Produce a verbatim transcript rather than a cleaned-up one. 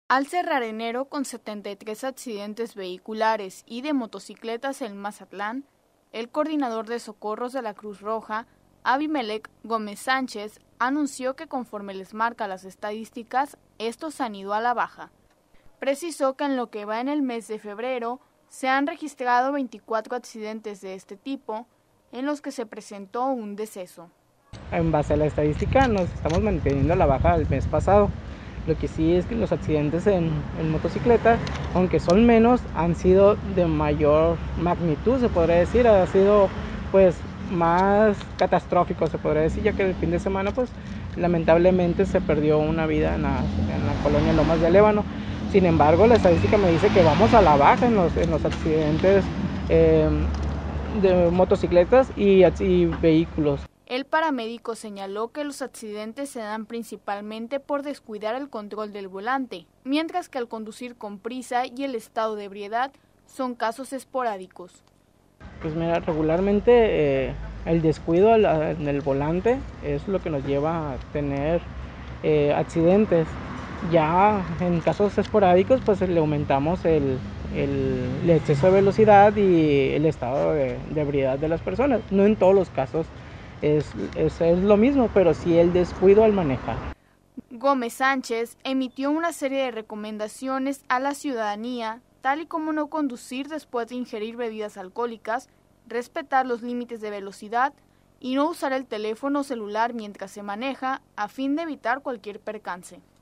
Al cerrar enero con setenta y tres accidentes vehiculares y de motocicletas en Mazatlán, el coordinador de socorros de la Cruz Roja, Abimelec Gómez Sánchez, anunció que conforme les marca las estadísticas, estos han ido a la baja. Precisó que en lo que va en el mes de febrero se han registrado veinticuatro accidentes de este tipo, en los que se presentó un deceso. En base a la estadística nos estamos manteniendo a la baja del mes pasado. Lo que sí es que los accidentes en, en motocicleta, aunque son menos, han sido de mayor magnitud, se podría decir, ha sido pues más catastrófico, se podría decir, ya que el fin de semana pues lamentablemente se perdió una vida en la, en la colonia Lomas de Lébano. Sin embargo, la estadística me dice que vamos a la baja en los, en los accidentes eh, de motocicletas y, y vehículos. El paramédico señaló que los accidentes se dan principalmente por descuidar el control del volante, mientras que al conducir con prisa y el estado de ebriedad son casos esporádicos. Pues mira, regularmente eh, el descuido al, en el volante es lo que nos lleva a tener eh, accidentes. Ya en casos esporádicos pues le aumentamos el, el, el exceso de velocidad y el estado de, de ebriedad de las personas. No en todos los casos es, es, es lo mismo, pero sí el descuido al manejar. Gómez Sánchez emitió una serie de recomendaciones a la ciudadanía, tal y como no conducir después de ingerir bebidas alcohólicas, respetar los límites de velocidad y no usar el teléfono celular mientras se maneja a fin de evitar cualquier percance.